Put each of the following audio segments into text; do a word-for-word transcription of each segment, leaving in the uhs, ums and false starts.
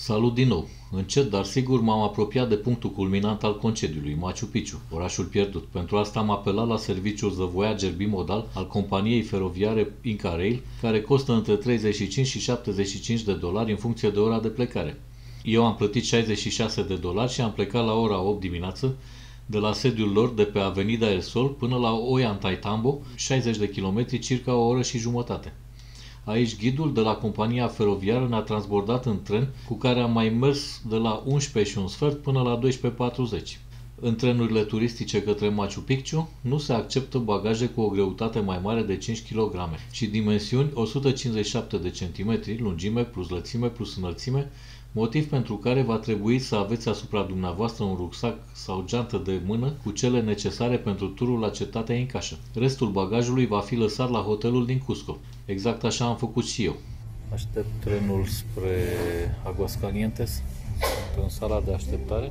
Salut din nou! Încet, dar sigur m-am apropiat de punctul culminant al concediului, Machu Picchu, orașul pierdut. Pentru asta am apelat la serviciul The Voyager bimodal al companiei feroviare Inca Rail, care costă între treizeci și cinci și șaptezeci și cinci de dolari în funcție de ora de plecare. Eu am plătit șaizeci și șase de dolari și am plecat la ora opt dimineață de la sediul lor de pe Avenida El Sol până la Ollantaytambo, șaizeci de kilometri, circa o oră și jumătate. Aici ghidul de la compania feroviară ne-a transbordat în tren cu care am mai mers de la unsprezece și un sfert până la douăsprezece patruzeci. În trenurile turistice către Machu Picchu nu se acceptă bagaje cu o greutate mai mare de cinci kilograme și dimensiuni o sută cincizeci și șapte de centimetri, lungime plus lățime plus înălțime, motiv pentru care va trebui să aveți asupra dumneavoastră un rucsac sau geantă de mână cu cele necesare pentru turul la cetatea incașă. Restul bagajului va fi lăsat la hotelul din Cusco. Exact așa am făcut și eu. Aștept trenul spre Aguascalientes, în sala de așteptare.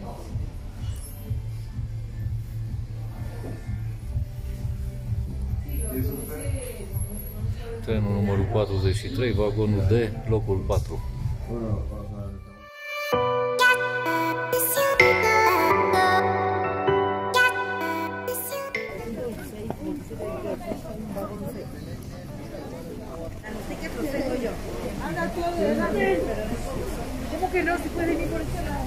Trenul numărul patruzeci și trei, vagonul D, locul patru. ¿Cómo que no se puede venir por este lado?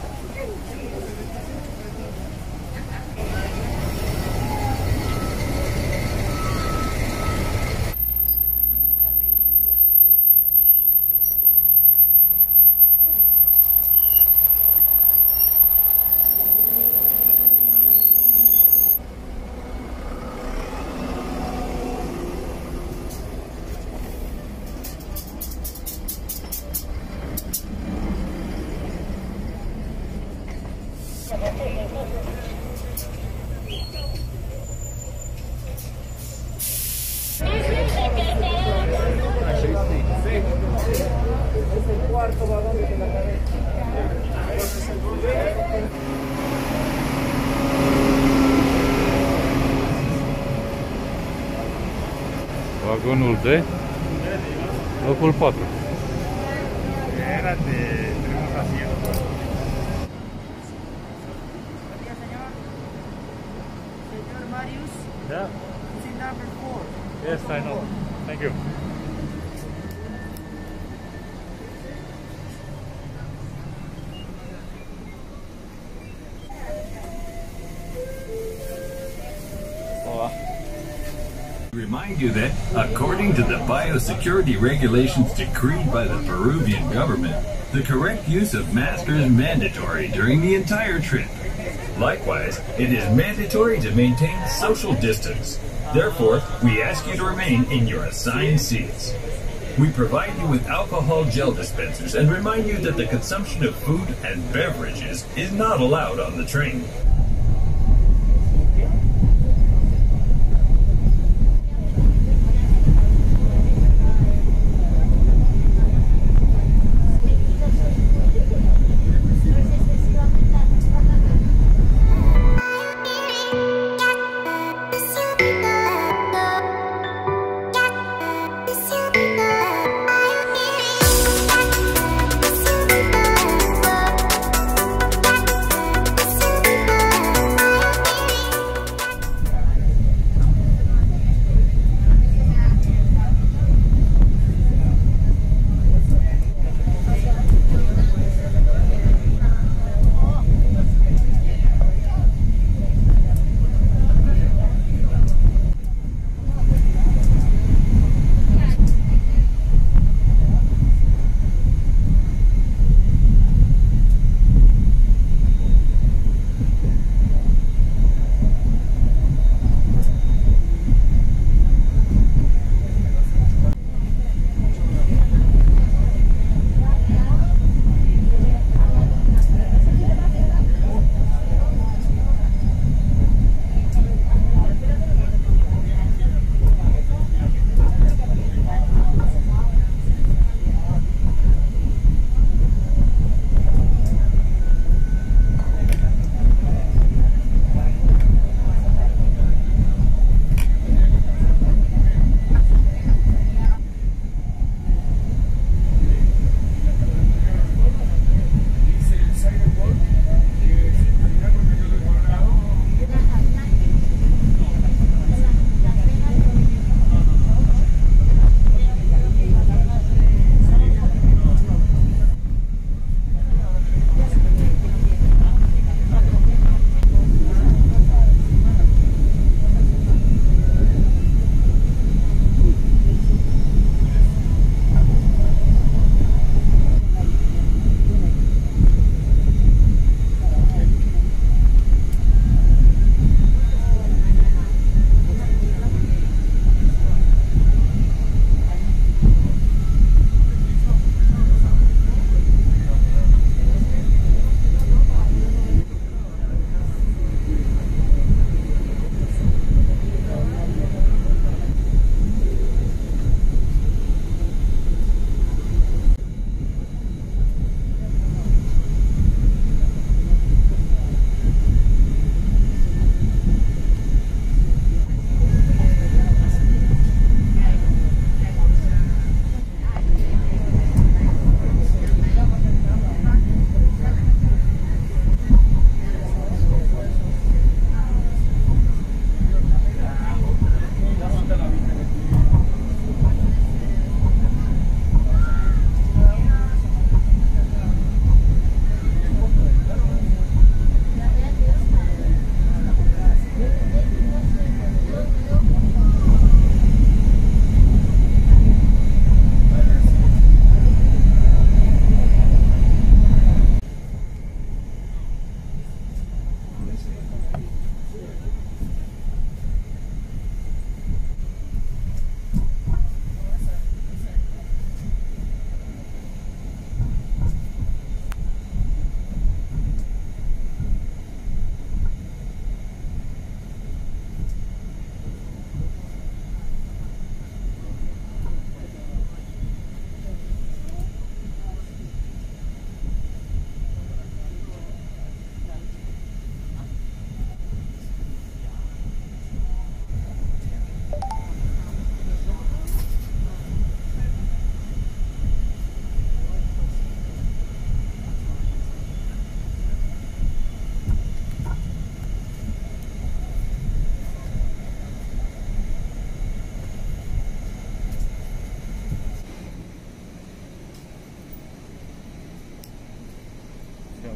Vagonul D, locul patru. Era de tenemos asiento. Señor Marius, Yeah. it's in number four. Yes, I know. Thank you. Remind you that, according to the biosecurity regulations decreed by the Peruvian government, the correct use of masks is mandatory during the entire trip. Likewise, it is mandatory to maintain social distance. Therefore, we ask you to remain in your assigned seats. We provide you with alcohol gel dispensers and remind you that the consumption of food and beverages is not allowed on the train. We'll be right back.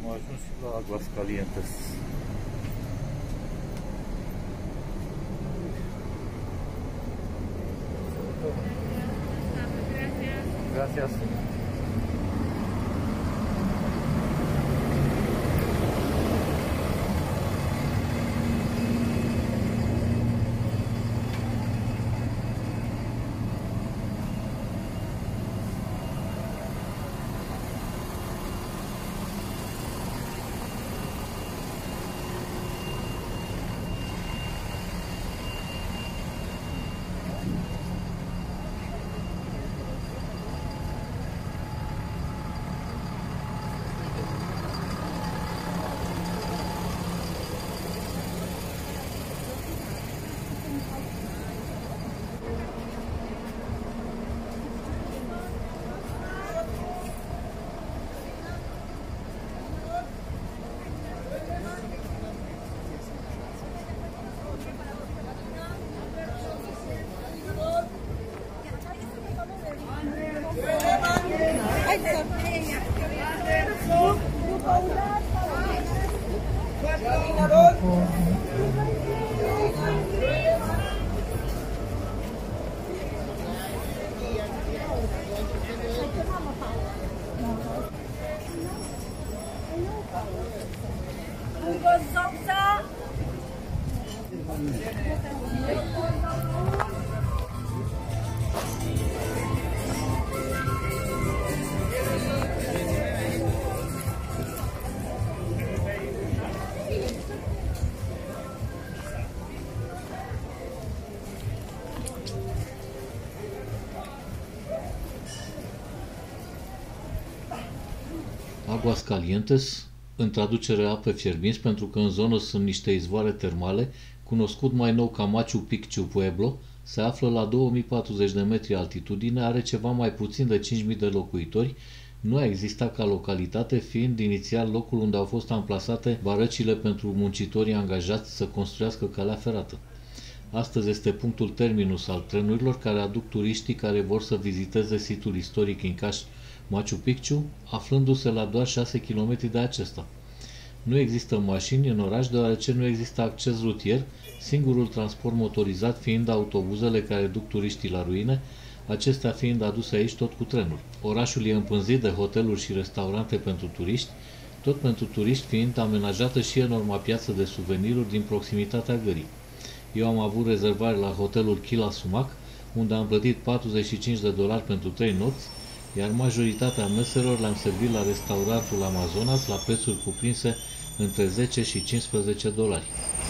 Am ajuns și la Aguascalientes. Gracias. Aguascalientes, în traducere ape fierbinți, pentru că în zonă sunt niște izvoare termale, cunoscut mai nou ca Machu Picchu Pueblo, se află la două mii patruzeci de metri altitudine, are ceva mai puțin de cinci mii de locuitori, nu a existat ca localitate, fiind inițial locul unde au fost amplasate barăcile pentru muncitorii angajați să construiască calea ferată. Astăzi este punctul terminus al trenurilor care aduc turiștii care vor să viziteze situl istoric incaș Machu Picchu, aflându-se la doar șase kilometri de acesta. Nu există mașini în oraș deoarece nu există acces rutier, singurul transport motorizat fiind autobuzele care duc turiștii la ruine, acestea fiind aduse aici tot cu trenul. Orașul e împânzit de hoteluri și restaurante pentru turiști, tot pentru turiști fiind amenajată și enorma piață de suveniruri din proximitatea gării. Eu am avut rezervare la hotelul Kila Sumac, unde am plătit patruzeci și cinci de dolari pentru trei nopți, iar majoritatea meselor le-am servit la restaurantul Amazonas la prețuri cuprinse între zece și cincisprezece dolari.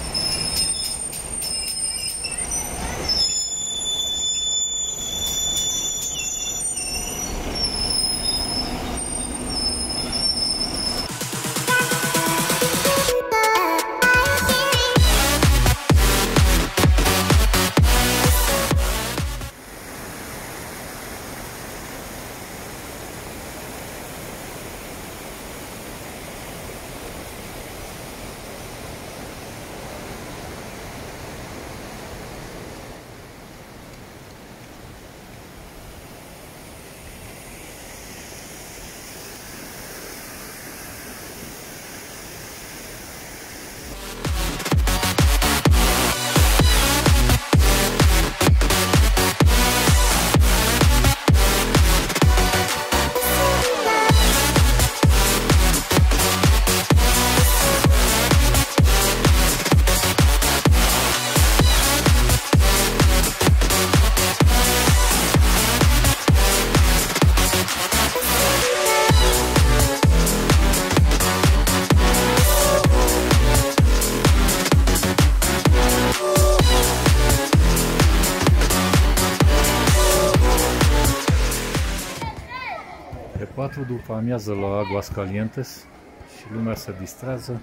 patru după amiază la Aguascalientes și lumea se distrează.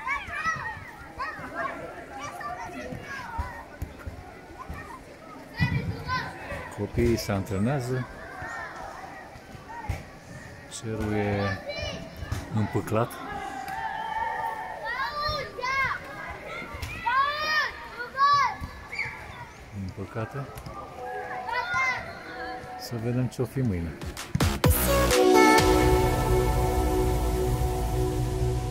Copiii se antrenează. Cerul e împâclat. Din păcate. Să vedem ce o fi mâine.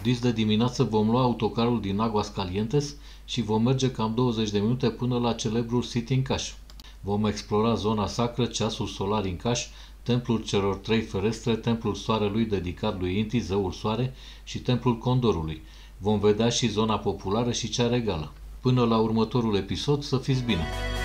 Dis de dimineață vom lua autocarul din Aguascalientes și vom merge cam douăzeci de minute până la celebrul City Incaș. Vom explora zona sacră, ceasul solar Incaș, templul celor trei ferestre, templul soarelui dedicat lui Inti, zeul soare, și templul condorului. Vom vedea și zona populară și cea regală. Până la următorul episod, să fiți bine!